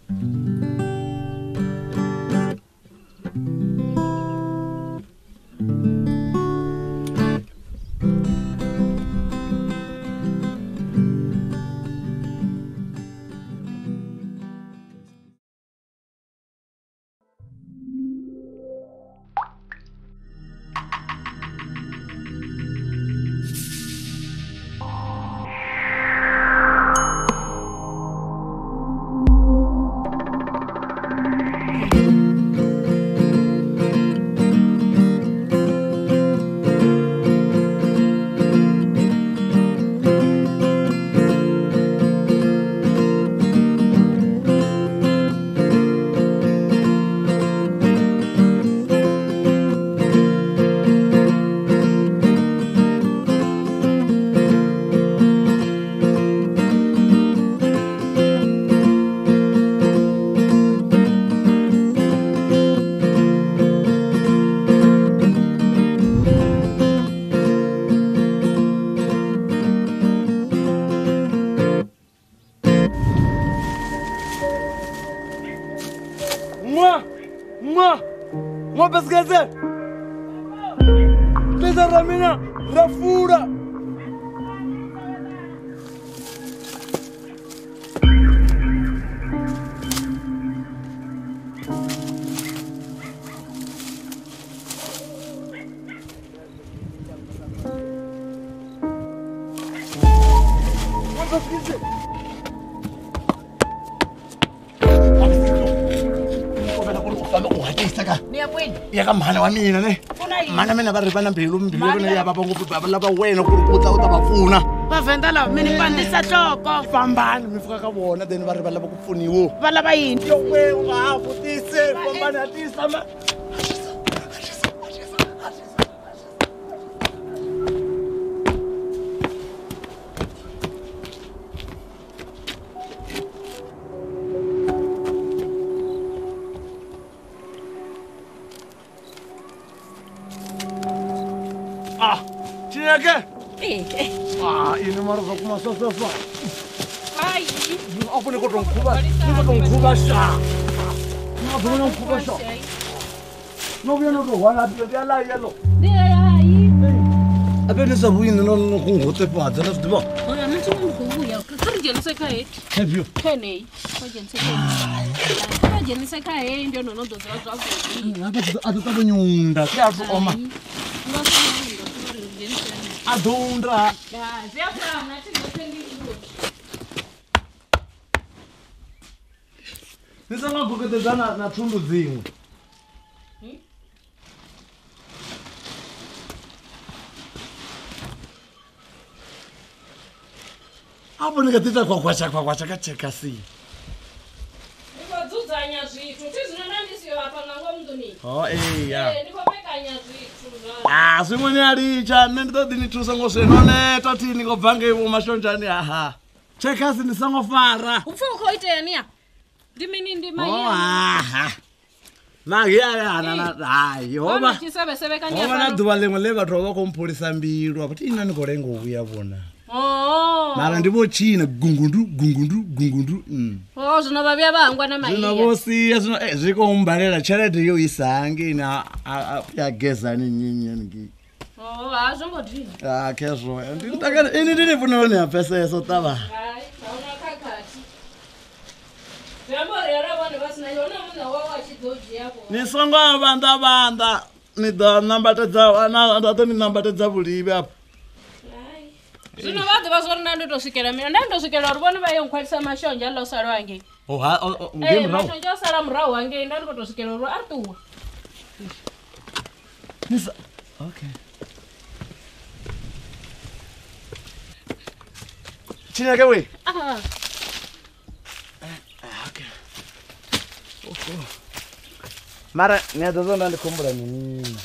Mo pesqueze. Pesa ramina, rafura. Mo pesqueze. Ya ka mhana wa mina ne mhana mina va ri vana mbilu ya vava ngopfu lava wena ku ri ku ta u ta va pfuna va vhenda lava mi ni pandisa nhloko fambani mi fika ka vona then va ri va lava ku pfuniwa va lava yini yo we u nga ha vutise fambani hatisa ma Chineke? Ini marah aku masa. Ai. Apa ni kau dong kubah? Ni kau dong kubah sah. Ni kau dong kubah sah. Nobiyo no do wala dia la yelo. Dia ai. Apa ni sabu ini no kung hote pa jana diba. Oh ya nanti mau kubu ya. Kan jenis saya kai. Have you? Kene. Kau jenis saya kai. Kau jenis saya kai ndio nono do zwa. Apa adu tabu nyunda. Kia tu oma. Adondra. Ya, siapa nanti ngotendi itu. Nisanga kuketezana na thundu dzimwe. Hapo nikatita kwakwasha kacheka si. Ndikodzuzanya zvithu tizvinonandisiyo apa ngangwa mnduni. Oh ya. Ndikopekanya zvithu. Swimweni alicha nendodi nithusa ngoswenone tati nikobvange umashonjani aha. Chekasi nisangofara. Upfuko iteniya. Ndimini ndima Oh aha. Magiya na hayi hoba. Chisebesebe kanya. Hoba na duba lemwe le batho ba kompholisa mbilu abathi inani ngorengo uyabona. Oh. Mara ndibo china gungundu. Oh zvino vya vangwa na mai. Zvino vosi zvino zviko umbalela chelede yo isange na ya gezani nyinyani ngi. Oh azongodini. Kezvo. Nditaka ini funa ne pesa yeso tava. Hai, sauna kakati. Zvamborera vanhu vasina yona munhu wawa chidoji yako. Nisonga vanda ni da nambatedza ana ndatoni nambatedza bulivi apa. Zvino vadhi vazorina ndotosvikela mina ndandosvikela uri vona vayenkwalisa mashonja alosara wange. Ngemi rawo. Mashonja asara murahu wange ndandikotosvikela uri ari tuwa. Nisa. Okay. Chineke we. Aha. Okay. Mara niyadozonda ndikumbura nini.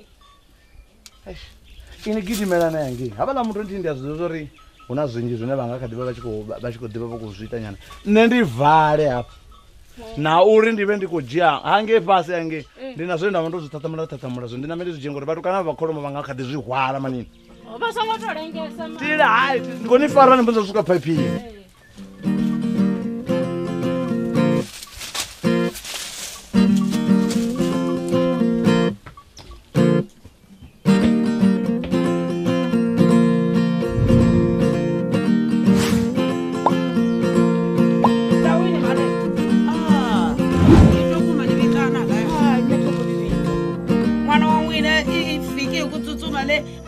Ini gidimela na yangi. Abala muntu ndi ndiyazozori una zwinji zvine vangakadiva vachikodiva vokuzvita nyana. Nne ndivhare apa. Na uri ndive ndikujia hange pasi yange. Ndinazvo ndavandozvitatamura zvo ndinamete zvijengo ribatu kana vakholomo vangakadi zvihwara manini. Vasangotolengesa ma. Tira hai ngonifarana mbozosvika paipi.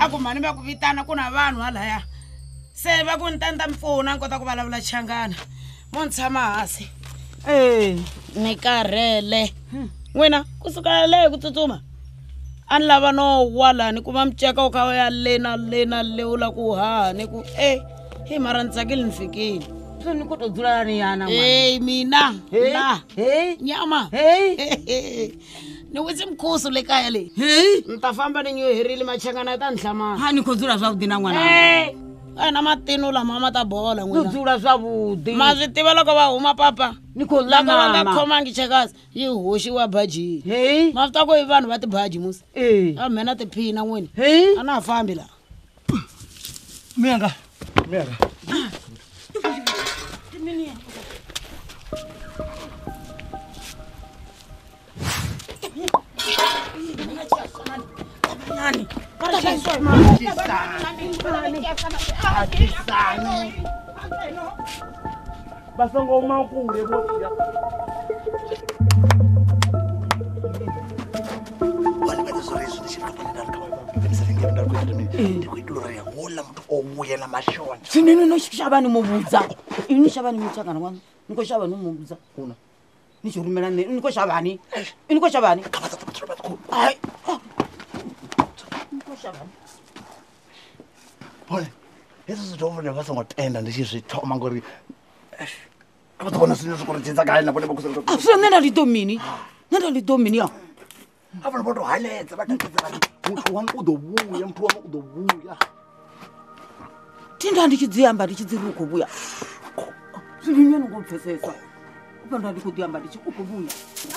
aku mhani va ku vitana ku na vanhu halaya se va ku ni ta ni ta mi pfuna ni kota ku vulavula Changana mo ni tshama hansi ni karhele n'wina kusuka leyi ku tsutsuma a ni lava no wala ni kuma miceka u kha u ya lena le u la ku haha ni ku hi mara ni tsakile ni fikile so ni ko to dzula ni yana mina la nyama ni witsi mkhusu le kaya leyi ni ta famba ni nyoherile Machangana ta ni hlamala ha ni ko dzula zwavhuḓi na n'wana a na matino lama ma ta bola no dzula zwavhuḓi ma swi tiva loko va huma papa ni ko loko va nga khomangi chekasi yi hoxiwa bajini ma swi ta ku hi vanhu va tibaji musi a mhena tiphina n'wini a na ha fambi laha Miyanga basongo umakule boya wale bade zore zo ndishaka panenda kama benisaringe ndar kuita ndi kuitlorera wola mtu obuye na mashona sinini no shabani mubudza ini shabani Machangana wana niko shabani mubudza una ni churumela niko shabani niko shabani kama tatapatro batku ai niko shabani Pole. Eso se toma ne basongo tenda ndishizvithoma ngori abatona sino sokuritsa kae na bone bokusela so nena litomini ya abana bodo haletsa batatsa muthu wami udobuya muthu wami udobuya tinda ndichidziyamba ndichidziruko buya zvinyana ngopfesesa upanda ndikudziyamba ndichikubuya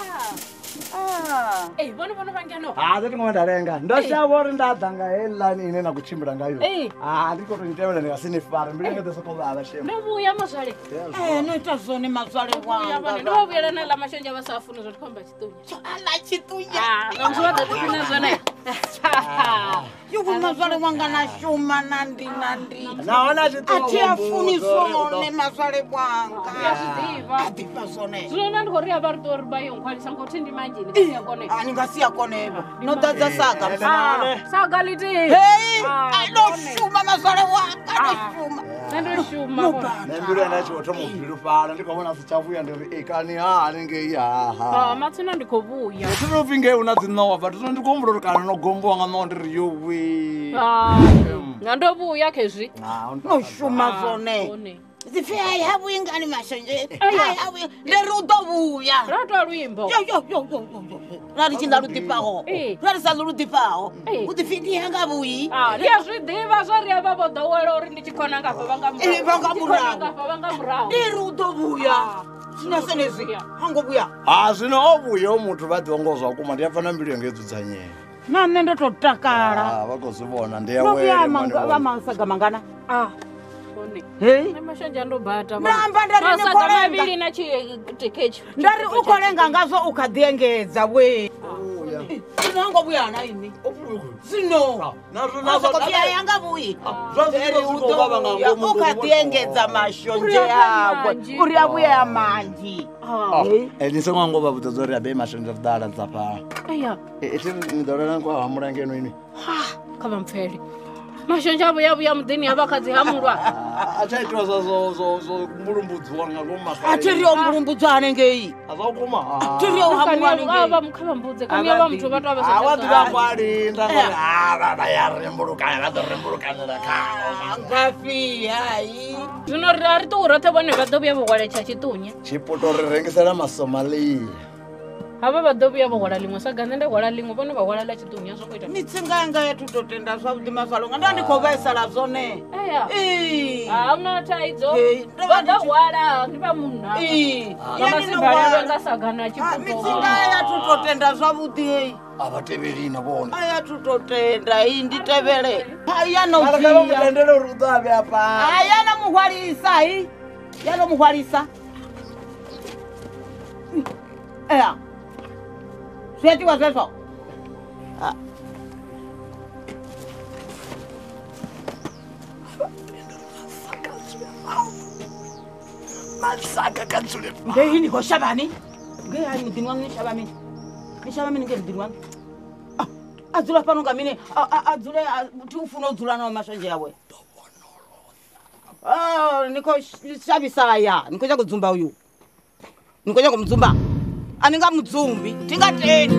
vona vangeno zati ngoma ndarenga ndoshava uri ndadzanga helani ine nakuchimbira ngayo ndikotonditevela ndikasinifare mbilengetesokobava shema ndovuya mazvale noita zvone mazvale wanga ndovuyelana la mashonja vasafuna zvotikomba chitunya ala chitunya ngamsivadzatipina zvona yuku mazvale wanga nashuma nandi naona atiyafuni zvone mazvale wanga yazvidiva adipa zvone zvinoona ndikoriya varitori bayonkwalisa ngoti ndimanjini yakone aningasiya konevo nodadza saga liti anoshuma mazvale wanga nandoshuma nembiro yandachiwotomubhirufana ndikavona sichavuya ndiri ekani anenge ihaha matsina ndikovuya tinopinge una dzinowa but tinondikombororikana nogombo wanga noo ndiri yowe nandovuya kezvi noshuma zvone zife hayavuyi ngani mashonje hayavuyi lerudovuya ratolwimbo rarichinda rudipaho rarisalo rudipaho udifi hangavuyi ndiyazvidiva zvariya vavodowela uri ndichikona ngabva vangamuraho lerudovuya zvinasenezvi hangovuya zvino ovuyawo muthu vadhiwangozva kuma ndiyafana mbilu yange edzudzanyeni nane ndototakara vakuzvivona ndeyavamasaga mangana mashonja ndobhata namba maviri nachitekechi ndari ukolenga ngazvo ukadhiengedza we inongobuyana ini zino nazokopiya yangavuyi ukadhiengedza mashonje yakwe uri yavuya yamanji nisengwangova vutozori abe mashonje vudala ndzapa iti midoranankwahamurangeno ini kava mfele mashonja avo yavuya mudhini yavakadzi hamurwa achaitwa mulumbudzwa atiriyo mulumbudzwa anengei azakuma atiriyo hamurwa mukava mbudze kamiava muthu vatavasavadhiramwalinda vayaremburukana vadoremburukanira ngafi hai zvino aritourate vone vadovuya vohwalecha chitunya chipoto rirengesera masomaliya hava vadovuya vohwala limwe saganze ndehwala limwe vone vahwalala chitunya zvokuita mitsinga yanga yatutotenda zvavudi mazvalonga ndandikovaisala zvone hauna taidzo vadahwala ndiva munhu vamasimbanavengasagana mitsinga yatutotenda zvavudi hei avateverina vona ayatutotenda iyi nditevere ayanomuhwalisa hi yanomuhwalisa eya zvetiwa zvezvo masaka katsule ngeini ngoshavani ngehani mudhini wangu nishava mini nishava mini ngehudhini wangu adzula pano ngamine adzule kuti ufuna udzula nawo mashanje yawe niko shabisaya niko cha kudzumba uyu niko cha kumdzumba aninga mudzumbi tingateni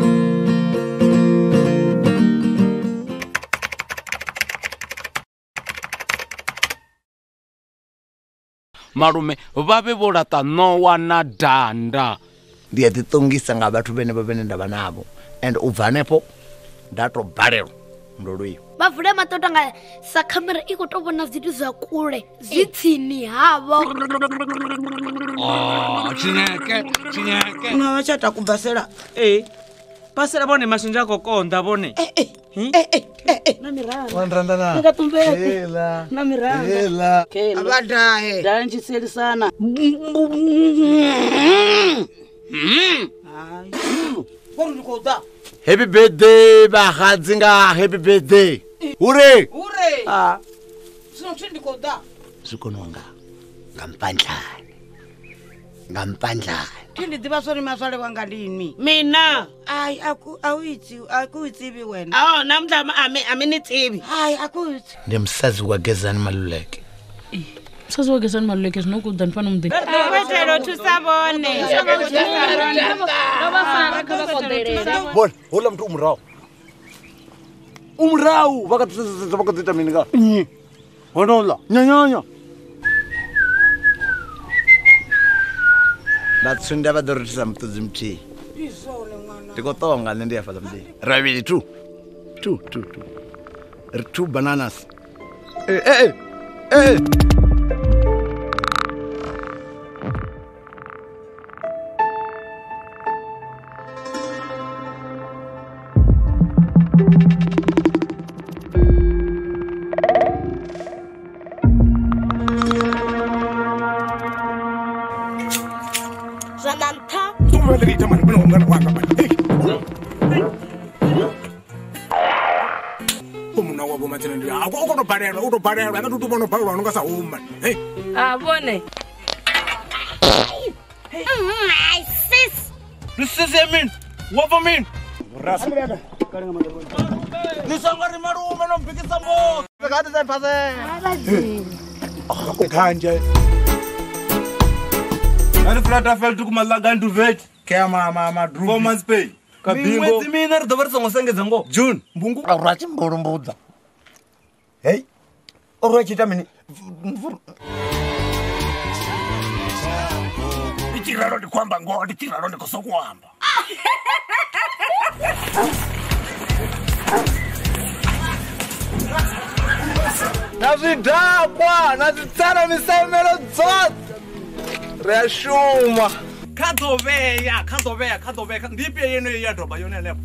malume vave volata nowa na danda ndi atitongisa nga bathu bene bavene ndava navo and ubvanepo ndatobalelwa ndolweyo vavule matoto nga sa khamera i khou tou vhona zwithu zwa kule zwi tsini havho chinyeke no vachata kubvasela pasela vone mashinja ako konda vone na miranda wanrandana nikatumbete na miranda abadahe danchiselisana korukoda happy birthday bahadzinga happy birthday ure sinotindikoda zvikononga ngampandlani tindidziva sori maswale wanga ndini mina ai akuitsivi wena namuhla aminitivi hayi akuitsi ndimsazi kwagezani maluleke saziwagezani maluleke zvinokudza ndipano mudheni wetero tusavone bona hola mntu umrawu vakatisesesa vakadzita mini ka honola nyanyanya ndatsunda vadoritisa mutodzi muthihi ndikotonga nne ndiyafala mdeni ravili two bananas avone Sisemin, what for me? nisangari marume nombhikisa mbozi vekati saipase Kanje. Ani flata felt to kumalagandu vet. kea madru 4 months pay. Kabingo. mwedzi mina ri dova ri songosengedza ngo June. mbungu rachimborumbudza hei uri wachita mini Itiraro ndi kwamba ngo, itiraro ndi kusokuamba. nazvidhakwa nazvitsara misamelo dzose reashuma Kadhoveya. Ndipi yenu yadroba yone lepo.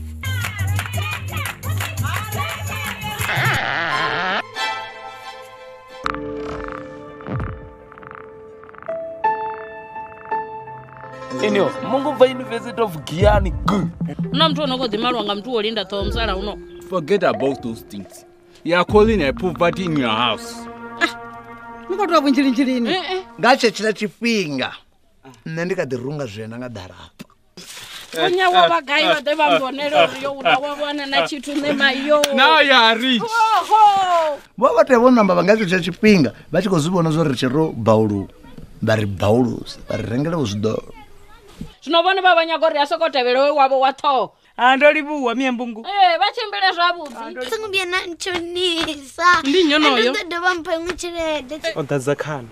Inyo, mungu va University of Guyana. una mtu unokodhimalwa nga mtu wolinda thowa msala uno Forget about those things. You are calling a poverty in your house. nikotwa kunchilinchilini ngachechila chifhinga nne ndikadirunga zvena ngadarapa onyawo vagayi vade vamboneloriyo unawavana na chitu nemayo Now you are rich. vavatevonamba vangachocha chifhinga vachikozvivona zvo richero bhaulu vari bhaulusi varirengelewo zvidoro zvinovone vavanyagori asokotevelewe wavo wathowa andolivuwa mie mbungu vachimbile zvavudzi singubiyana nchonisa ndinyonoyo ndodova mpemwe chirede Ondazakana.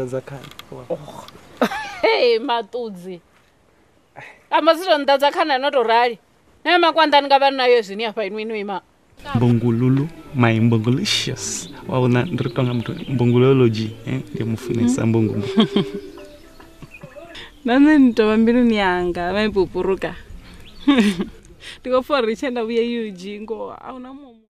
matudzi amazito ndadzakana notorali nemakwanda ndingava nayo zvini apa inwinwima Mbongololo, my mbongolicious. Waona ndiritonga mtu mbongolology, ndio mufunisa mbongo. Nane nitova mbilu nyanga, maipupuruka. Tiko for richenda uye yuji ngo, auna mumu.